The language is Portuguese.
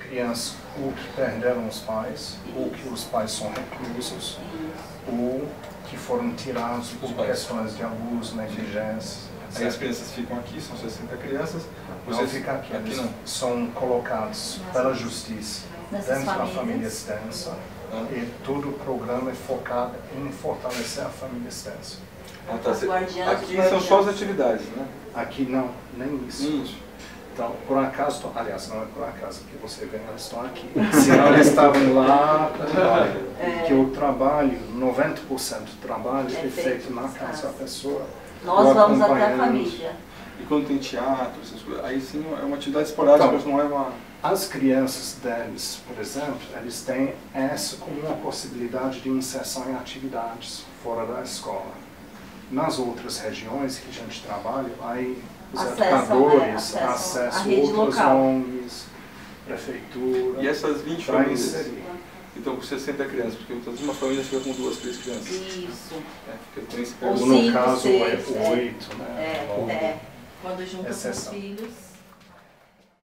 crianças ou que perderam os pais, ou que os pais são reclusos, ou que foram tirados por questões de abuso, negligência. Aí as crianças ficam aqui, são 60 crianças. Não ficam aqui, eles não. São colocados pela justiça dentro da família extensa e todo o programa é focado em fortalecer a família extensa. Aqui são só as atividades, né? Aqui não, nem isso. Então, por acaso, aliás, não é por acaso que você vê, eles estão aqui. Senão eles estavam lá, que o trabalho, 90% do trabalho é feito na casa da pessoa. Nós vamos até a família. E quando tem teatro, essas coisas, aí sim é uma atividade esporádica, então, mas não é uma... As crianças deles, por exemplo, eles têm essa como uma possibilidade de inserção em atividades fora da escola. Nas outras regiões que a gente trabalha, aí os educadores acessam outras ONGs, prefeitura, e essas 20 para famílias, inserir. Então com 60 crianças, porque muitas uma família fica com 2, 3 crianças. Isso. Fica com esse Ou no caso, 8, né? Quando juntam com os filhos.